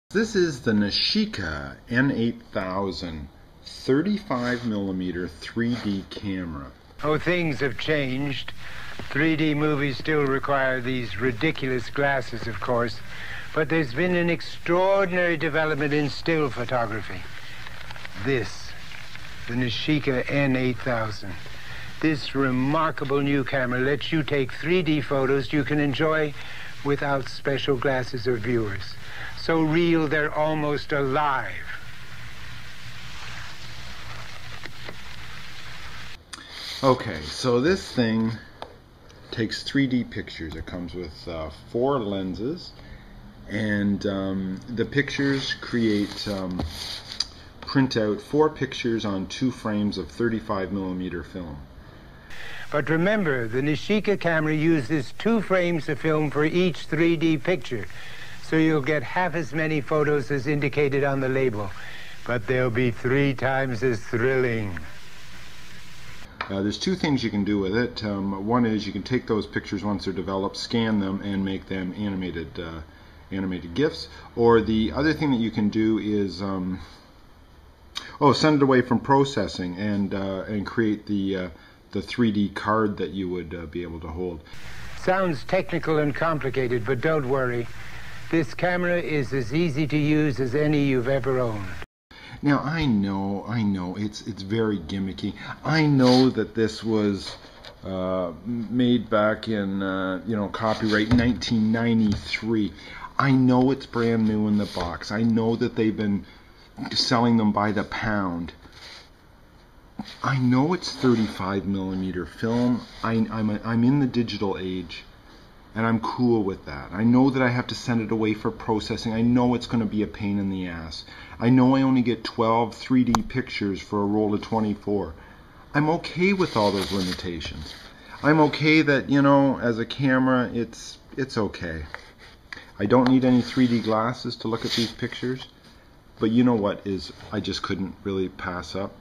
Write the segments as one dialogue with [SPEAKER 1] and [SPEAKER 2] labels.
[SPEAKER 1] This is the Nashika N8000 35mm 3D camera.
[SPEAKER 2] Oh, things have changed. 3D movies still require these ridiculous glasses, of course, but there's been an extraordinary development in still photography. The Nashika N8000. This remarkable new camera lets you take 3D photos you can enjoy without special glasses or viewers. So real, they're almost alive.
[SPEAKER 1] Okay, so this thing takes 3D pictures. It comes with 4 lenses, and the pictures print out 4 pictures on 2 frames of 35mm film.
[SPEAKER 2] But remember, the Nashika camera uses 2 frames of film for each 3D picture, so you'll get half as many photos as indicated on the label, but they'll be 3 times as thrilling.
[SPEAKER 1] There's 2 things you can do with it. One is you can take those pictures once they're developed, scan them, and make them animated GIFs. Or the other thing that you can do is send it away from processing and create the 3D card that you would be able to hold.
[SPEAKER 2] Sounds technical and complicated, but don't worry. This camera is as easy to use as any you've ever owned.
[SPEAKER 1] Now I know, it's very gimmicky. I know that this was made back in copyright 1993. I know it's brand new in the box. I know that they've been selling them by the pound. I know it's 35mm film. I'm in the digital age, and I'm cool with that. I know that I have to send it away for processing. I know it's going to be a pain in the ass. I know I only get 12 3D pictures for a roll of 24. I'm okay with all those limitations. I'm okay that, as a camera, it's okay. I don't need any 3D glasses to look at these pictures, but you know what I just couldn't really pass up?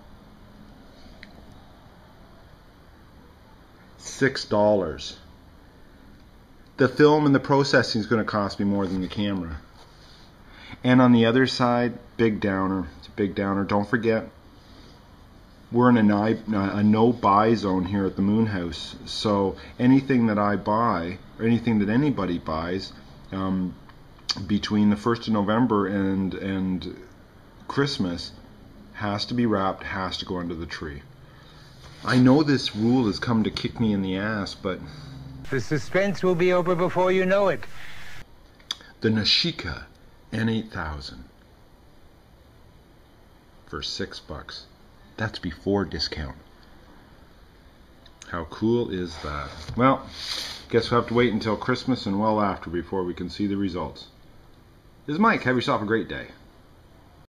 [SPEAKER 1] $6. The film and the processing is going to cost me more than the camera. And on the other side, big downer. It's a big downer. Don't forget, we're in a no-buy zone here at the Moon House. So anything that I buy, or anything that anybody buys, between the 1st of November and Christmas, has to be wrapped, has to go under the tree. I know this rule has come to kick me in the ass, but
[SPEAKER 2] the suspense will be over before you know it.
[SPEAKER 1] The Nashika N8000 for $6. That's before discount. How cool is that? Well, guess we'll have to wait until Christmas and well after before we can see the results. This is Mike. Have yourself a great day.